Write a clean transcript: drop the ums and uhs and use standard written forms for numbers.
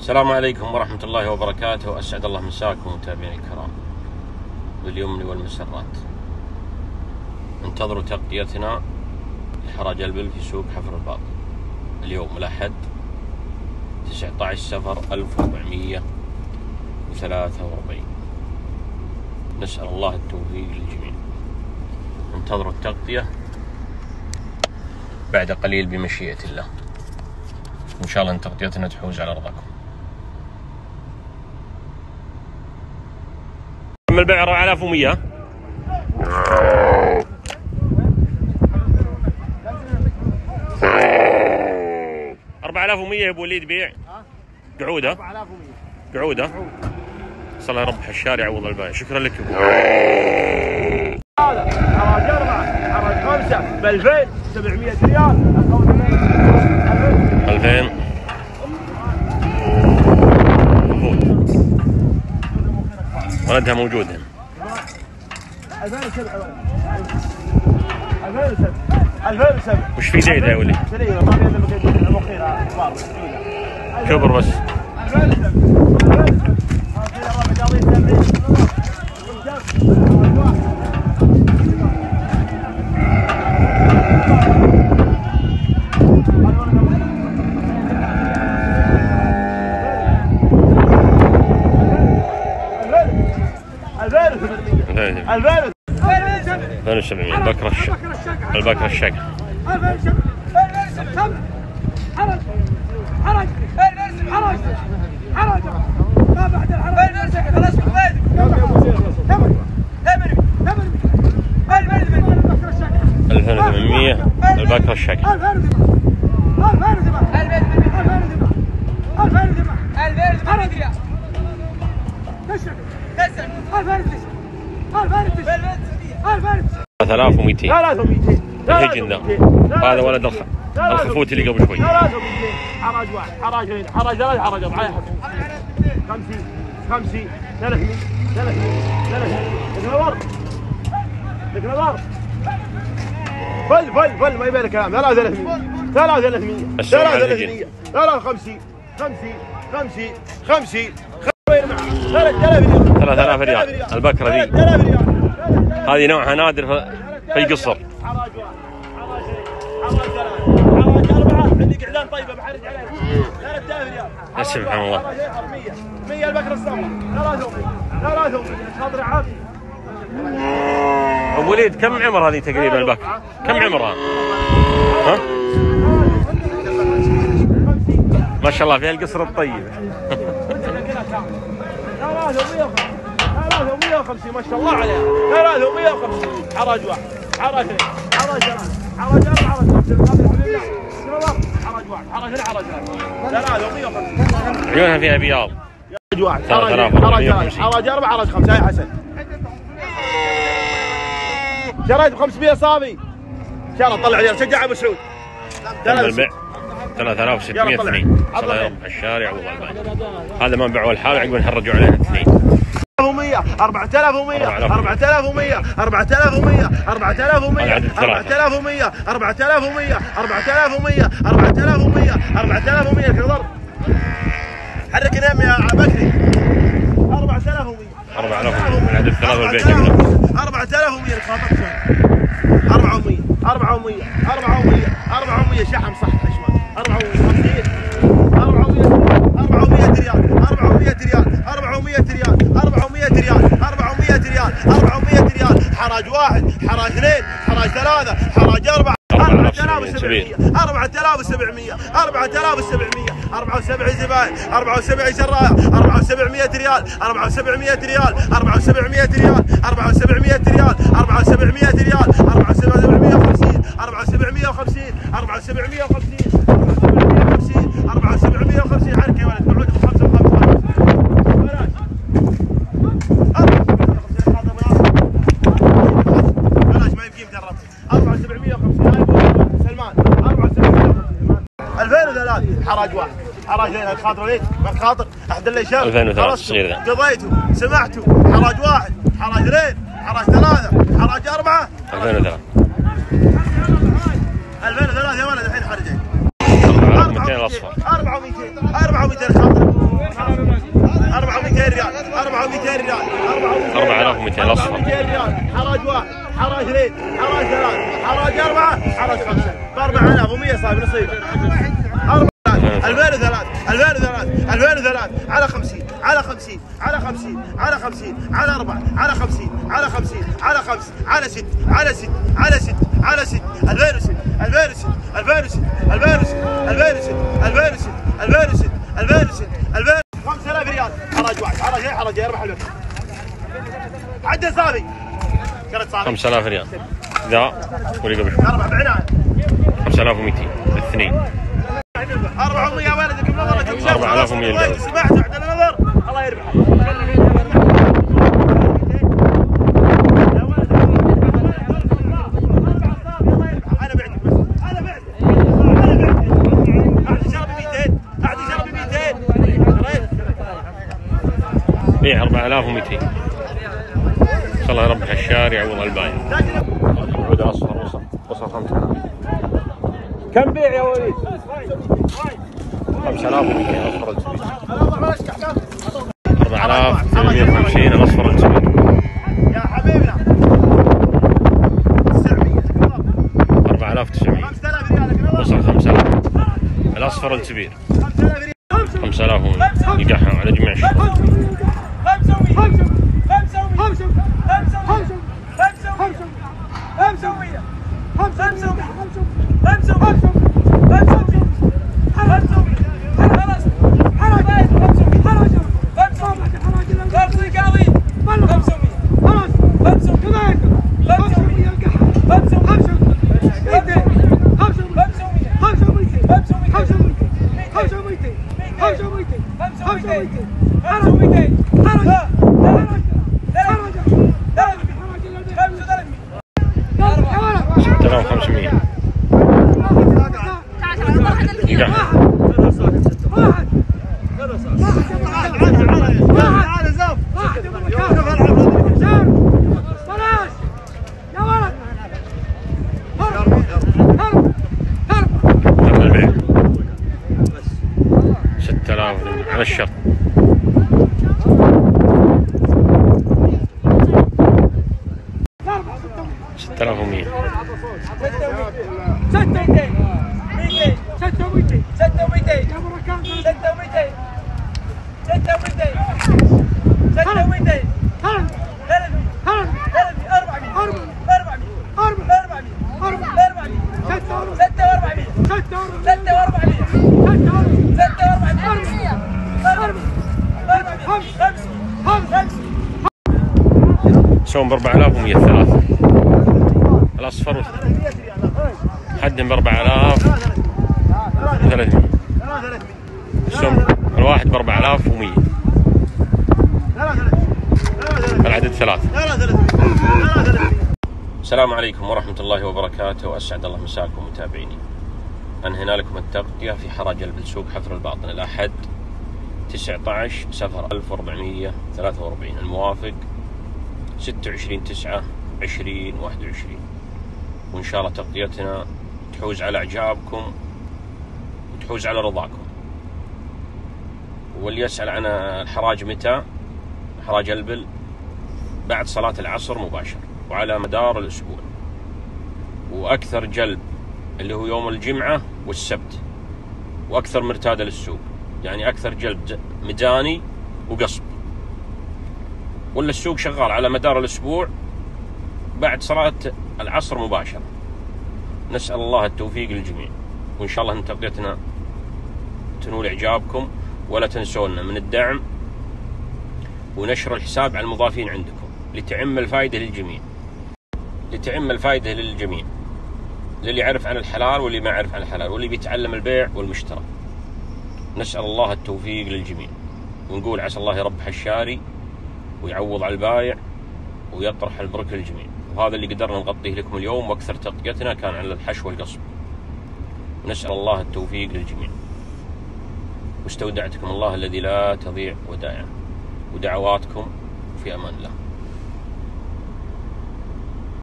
السلام عليكم ورحمة الله وبركاته. أسعد الله مساكم متابعيني الكرام باليمن والمسرات. انتظروا تغطيتنا لحراج البل في سوق حفر الباط اليوم الأحد 19 صفر 1443. نسأل الله التوفيق للجميع. انتظروا التغطية بعد قليل بمشيئة الله، إن شاء الله أن تغطيتنا تحوز على رضاكم. تم البيع 4100. 4100 يا ابو وليد بيع قعوده. 4100 قعوده. صلى الله يربح الشارع والله البايع. شكرا لك يا ابو. هذا حراج 4 حراج 5 ب 2700 ريال. 2000 ولدها موجود هنا. 2007 2007 وش في زيد يا ولي؟ كبر بس. 2700 البكرة الشقة. حرج ما بعد الحرج 2800 البكرة الشقة. 3200 الهجن ذا. هذا ولد الخفوت اللي قبل شوي. 3200 حراج 1 حراج 2 حراج 3 حراج 4 50 300 لك نظر فل ما يبين كلام. 300 50 3000 ريال البكرة دي. هذه نوعها نادر في القصر. حراج 1 حراج 2 حراج 4 عندك اعلان طيبه بحرج عليك 3000 ريال. سبحان الله. 100 البكره الصفراء 300 خاطر عافي. ابو وليد كم عمر هذه تقريبا البكره؟ كم عمرها؟ ها؟ ما شاء الله فيها القصر الطيب. 350 ما شاء الله عليها. 350 حراج 1 حراج 2 حراج 3 حراج 4 حراج 5 حراج 1 حراج 2 حراج 350. عيونها فيها بياض. حراج 1 حراج 3 حراج 4 حراج 5. هاي حسن شريت ب 500 صافي. ان شاء الله طلع لي شجع ابو سعود. تم البيع 3600 اثنين. صلى الله يربح الشارع والله الباقي. هذا ما باعوا الحال عقب نحرجوا علينا اثنين. 4100 4100 4100 4100 4100 4100 4100 4100 4100 كذا. حرك نام يا بكري. 4100 من عدد ثلاثة والبيع 4100 خاطرك 400 400 400 400 شحم صح حشمه 450 400 ريال 400 ريال 400 ريال 400 ريال 400 ريال 400 ريال. حراج 1 حراج 2 حراج 3 حراج 4 4700 4700 74 زباين 74 شرايه 4700 ريال 4700 ريال 4700 ريال 4700 ريال 4700 ريال 4750 4750 4750 4750 حركه يا ولد قعود ب 5 بلاش ما يمكن ترى 4750 سلمان 4750 2003 حراج 1 حراج 2 خاطر ليك ما خاطر احد اللي شاف 2003 صغير ذا قضيته سمعته. حراج 1 حراج 2 حراج 3 حراج 4 2003 2003 يا ولد الحين حرجين 400 الاصفر 400 400 خاطر ريال 4200 الاصفر. 200 ريال. حراج واحد، حراج اثنين، حراج ثلاث، حراج اربعه، حراج خمسه. ب 4100 صاحب نصيبه. 2003 على 50 على 50 على 50 على 50 على 4 على 50 على 50 على 5 على 6 على 6 على 6 على 6 2006 2006 2006 2006 2006 2006 2006 2006 5000 ريال. حراج واحد، حراج حراج يربح البيت. عدل صافي. كانت صافي 5000 ريال. ذا واللي قبل شوي اربع بعنان 5200 الاثنين. 400 يا ولدك بنظرك 4100 سمعت عدل النظر الله يربح. انا بعتك بس انا بعتك اعطي شربي 200 اعطي شربي 200 بيع 4200 ان شاء الله يربح الشارع يعوض الباقي. العود الاصفر وصل 5000. كم بيع يا وليد؟ 5200 الاصفر الكبير. 4850 الاصفر الكبير. يا حبيبنا 4900 5000 ريال وصل 5000 الاصفر الكبير. 5000 يقحم على جميع الشباب. 6500 يقحم. تم البيع 6000 على الشرط. 6100 سوم ب 4100 ثلاثة الاصفر حدم ب 4300 السوم الواحد ب 4100 العدد ثلاثة. السلام عليكم ورحمة الله وبركاته وأسعد الله مساكم متابعيني. أنهينا لكم التغطية في حراج البلسوق حفر الباطن الأحد 19 سفر 1443 الموافق 26/9/2021. وإن شاء الله تغطيتنا تحوز على إعجابكم وتحوز على رضاكم. واللي يسأل عن الحراج متى، حراج البل بعد صلاة العصر مباشر وعلى مدار الأسبوع، وأكثر جلب اللي هو يوم الجمعة والسبت، وأكثر مرتادة للسوق، يعني أكثر جلب ميداني وقصب. ولا السوق شغال على مدار الأسبوع بعد صلاة العصر مباشرة. نسأل الله التوفيق للجميع، وإن شاء الله أن تغطيتنا تنول إعجابكم. ولا تنسونا من الدعم ونشر الحساب على المضافين عندكم لتعم الفائدة للجميع، لتعم الفائدة للجميع، للي يعرف عن الحلال واللي ما يعرف عن الحلال واللي بيتعلم البيع والمشترى. نسأل الله التوفيق للجميع، ونقول عسى الله يربح الشاري ويعوض على البايع ويطرح البرك للجميع. وهذا اللي قدرنا نغطيه لكم اليوم، واكثر تغطيتنا كان على الحشو والقصب. نسأل الله التوفيق للجميع، واستودعتكم الله الذي لا تضيع ودائعه، ودعواتكم في أمان الله.